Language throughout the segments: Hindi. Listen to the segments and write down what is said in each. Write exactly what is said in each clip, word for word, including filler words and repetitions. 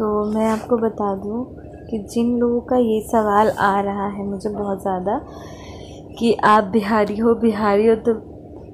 तो मैं आपको बता दूं कि जिन लोगों का ये सवाल आ रहा है मुझे बहुत ज़्यादा कि आप बिहारी हो बिहारी हो तो,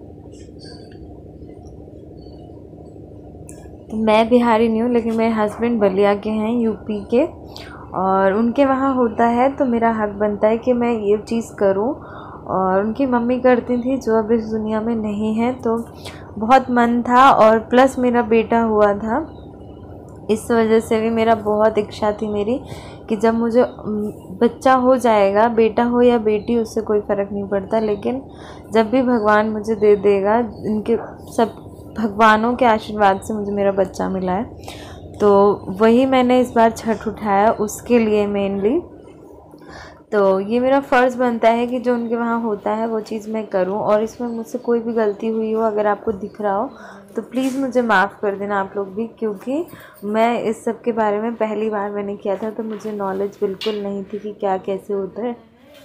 तो मैं बिहारी नहीं हूँ, लेकिन मेरे हस्बैंड बलिया के हैं, यूपी के, और उनके वहाँ होता है तो मेरा हक बनता है कि मैं ये चीज़ करूँ। और उनकी मम्मी करती थी जो अब इस दुनिया में नहीं है, तो बहुत मन था और प्लस मेरा बेटा हुआ था, इस वजह से भी मेरा बहुत इच्छा थी मेरी कि जब मुझे बच्चा हो जाएगा, बेटा हो या बेटी उससे कोई फ़र्क नहीं पड़ता, लेकिन जब भी भगवान मुझे दे देगा, इनके सब भगवानों के आशीर्वाद से मुझे मेरा बच्चा मिला है, तो वही मैंने इस बार छठ उठाया उसके लिए मेनली। तो ये मेरा फ़र्ज़ बनता है कि जो उनके वहाँ होता है वो चीज़ मैं करूँ, और इसमें मुझसे कोई भी गलती हुई हो, अगर आपको दिख रहा हो तो प्लीज़ मुझे माफ़ कर देना आप लोग भी, क्योंकि मैं इस सब के बारे में पहली बार मैंने किया था, तो मुझे नॉलेज बिल्कुल नहीं थी कि क्या कैसे होता है,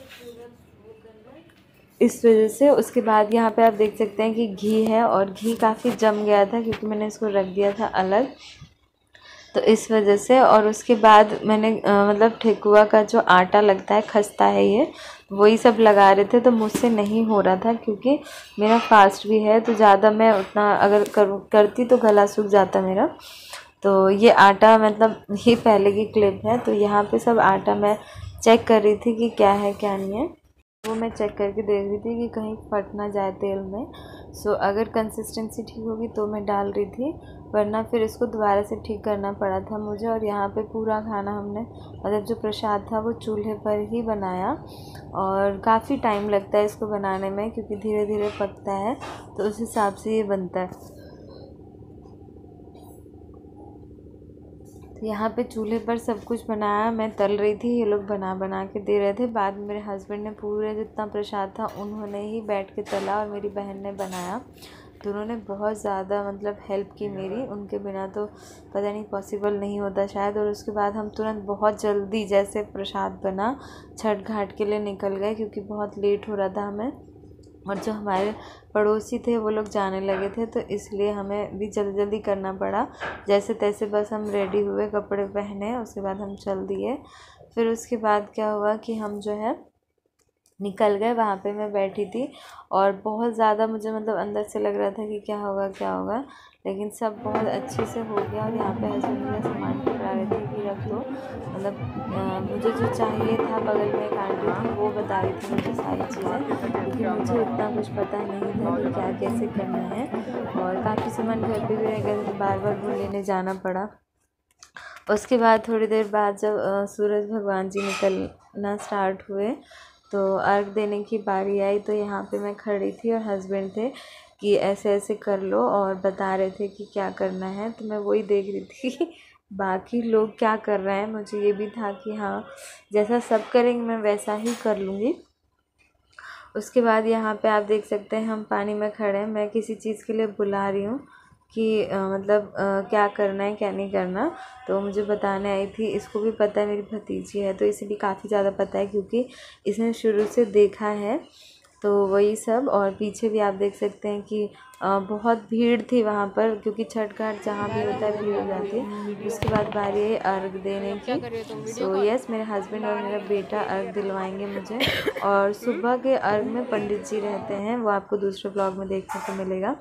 इस वजह से। उसके बाद यहाँ पे आप देख सकते हैं कि घी है, और घी काफ़ी जम गया था क्योंकि मैंने इसको रख दिया था अलग, तो इस वजह से। और उसके बाद मैंने आ, मतलब ठेकुआ का जो आटा लगता है, खस्ता है ये, वही सब लगा रहे थे, तो मुझसे नहीं हो रहा था क्योंकि मेरा फास्ट भी है, तो ज़्यादा मैं उतना अगर कर, करती तो गला सूख जाता मेरा। तो ये आटा मतलब ये पहले की क्लिप है, तो यहाँ पे सब आटा मैं चेक कर रही थी कि क्या है क्या नहीं है, वो मैं चेक करके देख रही थी कि कहीं फट ना जाए तेल में। सो अगर कंसिस्टेंसी ठीक होगी तो मैं डाल रही थी, वरना फिर इसको दोबारा से ठीक करना पड़ा था मुझे। और यहाँ पे पूरा खाना हमने मतलब जो प्रसाद था वो चूल्हे पर ही बनाया, और काफ़ी टाइम लगता है इसको बनाने में क्योंकि धीरे धीरे पकता है, तो उस हिसाब से ये बनता है। यहाँ पे चूल्हे पर सब कुछ बनाया, मैं तल रही थी, ये लोग बना बना के दे रहे थे। बाद में मेरे हस्बैंड ने पूरे जितना प्रसाद था उन्होंने ही बैठ के तला, और मेरी बहन ने बनाया, तो उन्होंने बहुत ज़्यादा मतलब हेल्प की मेरी, उनके बिना तो पता नहीं पॉसिबल नहीं होता शायद। और उसके बाद हम तुरंत बहुत जल्दी जैसे प्रसाद बना छठ घाट के लिए निकल गए क्योंकि बहुत लेट हो रहा था हमें, और जो हमारे पड़ोसी थे वो लोग जाने लगे थे, तो इसलिए हमें भी जल्दी जल्दी करना पड़ा। जैसे तैसे बस हम रेडी हुए, कपड़े पहने, उसके बाद हम चल दिए। फिर उसके बाद क्या हुआ कि हम जो है निकल गए। वहाँ पे मैं बैठी थी और बहुत ज़्यादा मुझे मतलब अंदर से लग रहा था कि क्या होगा क्या होगा, लेकिन सब बहुत अच्छे से हो गया। और यहाँ पे हस्बैंड मेरा सामान पकड़ा रहे थे कि रख दो, मतलब मुझे जो चाहिए था, बगल में एक आंटी थी वो बता रही थी मुझे सारी चीज़ें, क्योंकि मुझे उतना कुछ पता नहीं था कि क्या कैसे करना है। और काफ़ी सामान घर पर भी रह गया तो बार बार वो लेने जाना पड़ा। उसके बाद थोड़ी देर बाद जब सूरज भगवान जी निकलना स्टार्ट हुए तो अर्घ देने की बारी आई, तो यहाँ पे मैं खड़ी थी और हस्बैंड थे कि ऐसे ऐसे कर लो, और बता रहे थे कि क्या करना है, तो मैं वही देख रही थी बाकी लोग क्या कर रहे हैं। मुझे ये भी था कि हाँ जैसा सब करेंगे मैं वैसा ही कर लूँगी। उसके बाद यहाँ पे आप देख सकते हैं हम पानी में खड़े हैं, मैं किसी चीज़ के लिए बुला रही हूँ कि आ, मतलब आ, क्या करना है क्या नहीं करना, तो मुझे बताने आई थी। इसको भी पता है, मेरी भतीजी है तो इसे भी काफ़ी ज़्यादा पता है क्योंकि इसने शुरू से देखा है, तो वही सब। और पीछे भी आप देख सकते हैं कि आ, बहुत भीड़ थी वहाँ पर, क्योंकि छठ घाट जहाँ भी होता है भीड़ हो जाती है। उसके बाद बारी है अर्घ देने की। सो यस, मेरे हस्बैंड और मेरा बेटा अर्घ दिलवाएंगे मुझे, और सुबह के अर्घ में पंडित जी रहते हैं, वो आपको दूसरे ब्लॉग में देखने को मिलेगा।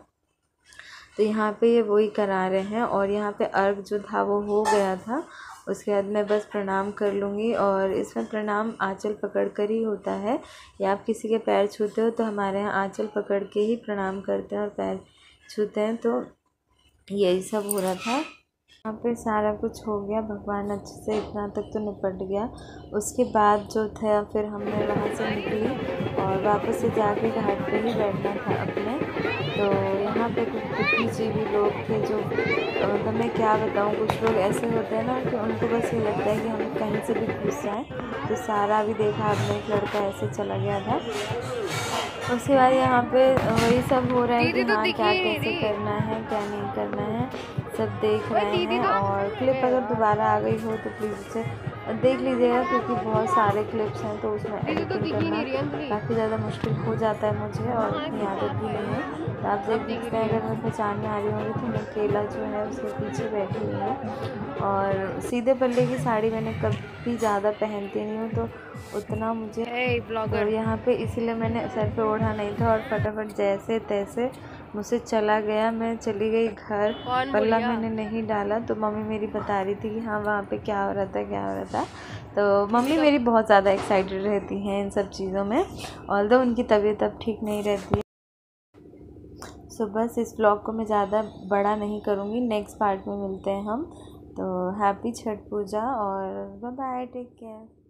तो यहाँ पे ये वही करा रहे हैं, और यहाँ पे अर्घ जो था वो हो गया था। उसके बाद मैं बस प्रणाम कर लूँगी, और इसमें प्रणाम आंचल पकड़ कर ही होता है, या आप किसी के पैर छूते हो तो हमारे यहाँ आंचल पकड़ के ही प्रणाम करते हैं और पैर छूते हैं, तो यही सब हो रहा था। यहाँ पे सारा कुछ हो गया, भगवान अच्छे से इतना तक तो निपट गया। उसके बाद जो था फिर हमने वहाँ से निकली और वापस से जाके घाट पे ही बैठना था अपने। तो यहाँ पे कुछ बुद्धिजीवी लोग थे जो मतलब मैं क्या बताऊँ, कुछ लोग ऐसे होते हैं ना कि उनको बस ये लगता है कि हम कहीं से भी घुस जाएँ। तो सारा भी देखा आपने, एक लड़का ऐसे चला गया था। उसके बाद यहाँ पे वही सब हो रहा है कि हाँ क्या कैसे करना है क्या नहीं करना है, सब देख रहे हैं। और क्लिप अगर दोबारा आ गई हो तो प्लीज़ उसे देख लीजिएगा, क्योंकि बहुत सारे क्लिप्स हैं तो उसमें एडिटिंग करना काफ़ी ज़्यादा मुश्किल हो जाता है मुझे, और इतनी आदत भी नहीं है। तो आप देख सकते हैं, अगर मैं पहचान में आ रही होंगी तो मैं केला जो है उसके पीछे बैठी हुई हूँ। और सीधे पल्ले की साड़ी मैंने कभी ज़्यादा पहनती नहीं हूँ, तो उतना मुझे hey, तो यहाँ पे इसीलिए मैंने सर पे ओढ़ा नहीं था और फटाफट जैसे तैसे मुझसे चला गया। मैं चली गई घर, पल्ला मैंने नहीं डाला। तो मम्मी मेरी बता रही थी कि हाँ वहाँ पे क्या हो रहा था क्या हो रहा था। तो मम्मी मेरी बहुत ज़्यादा एक्साइटेड रहती हैं इन सब चीज़ों में, ऑल्दो उनकी तबीयत अब ठीक नहीं रहती है। सो बस इस ब्लॉग को मैं ज़्यादा बड़ा नहीं करूँगी, नेक्स्ट पार्ट में मिलते हैं हम। तो हैप्पी छठ पूजा और बाय बाय, टेक केयर।